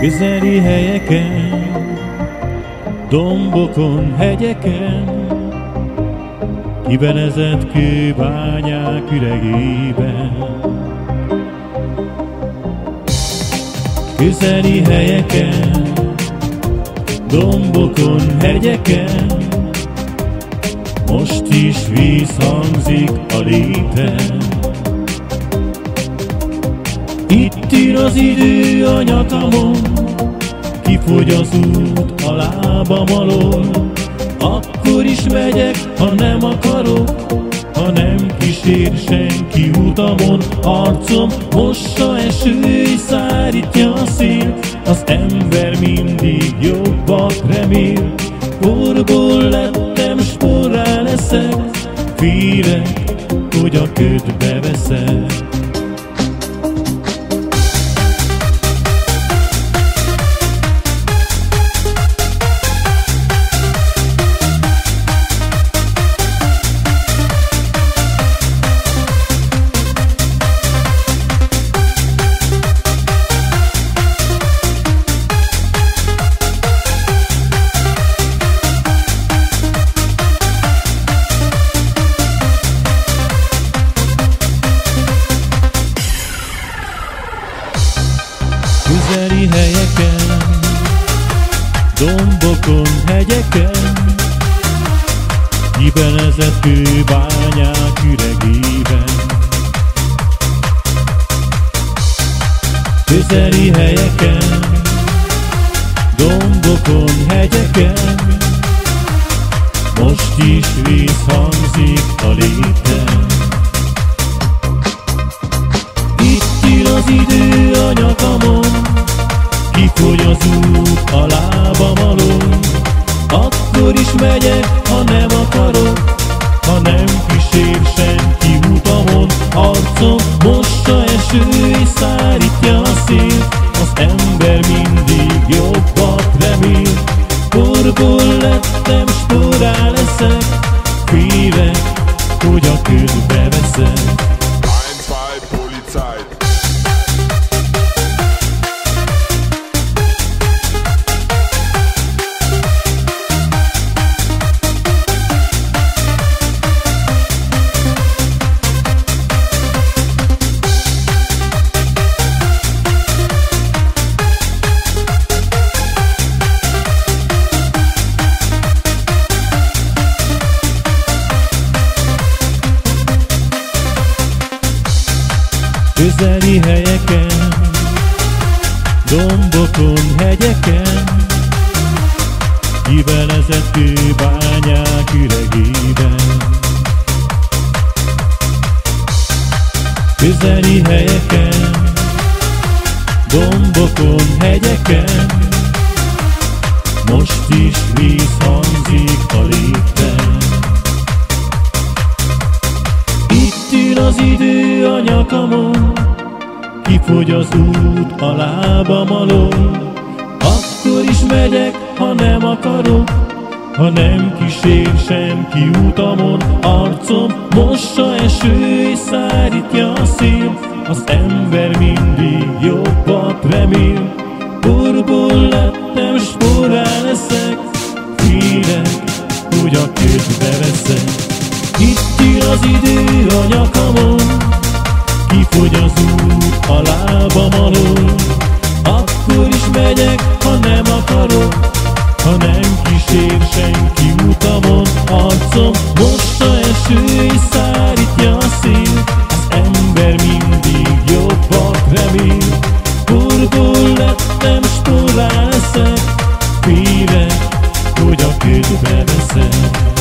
Közeli helyeken, dombokon, hegyeken, kibenezett kőbányák üregében. Közeli helyeken, dombokon, hegyeken, most is víz hangzik a léten. Itt ül az idő a nyakamon, kifogy az út a lábam alól. Akkor is megyek, ha nem akarok, ha nem kísér senki utamon. Arcom mossa eső és szárítja a szél, az ember mindig jobbat remél. Porból lettem, s porrá leszek, félek, hogy a ködbe veszek. Közeli helyeken, dombokon, hegyeken, kibenezett kőbányák üregében. Közeli helyeken, dombokon, hegyeken, most is víz hangzik a léten. Itt ül az idő a nyakamon, kifogy az út a lábam alól. Akkor is megyek, ha nem akarok, ha nem kísér senki utamon. Arcom mossa eső és szárítja a szél, az ember mindig jobbat remél. Porból lettem, s porrá leszek, félek, hogy a ködbe veszek. Közeli helyeken, dombokon, hegyeken, kibenezett kőbányák üregében. Közeli helyeken, dombokon, hegyeken, most is víz hangzik a léten. Itt ül az idő a nyakamon, kifogy az út a lábam alól. Akkor is megyek, ha nem akarok, ha nem kísér senki utamon. Arcom mossa eső és szárítja a szél, az ember mindig jobbat remél. Porból lettem, s porrá leszek, félek, hogy a ködbe veszek. Itt ül az idő a nyakamon, kifogy az út a lábam alól. Akkor is megyek, ha nem akarok, ha nem kísér senki utamon. Arcom mossa eső és szárítja a szél, az ember mindig jobbat remél. Porból lettem, s porrá leszek, félek, hogy a ködbe veszek.